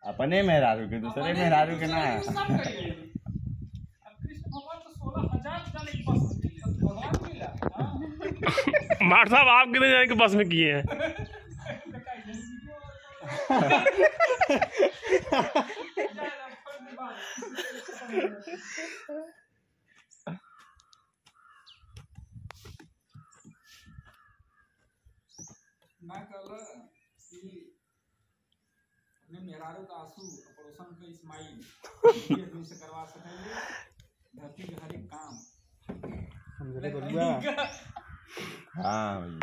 अपने मेहरारू के दूसरे मेहरारू के ना। मार साहब आप कितने जाने के बस में किए हैं? मैं कल अपने मेहरारू का आंसू ऑपरेशन का इस्माइल से करवा सकेंगे। धरती के हर एक काम हाँ।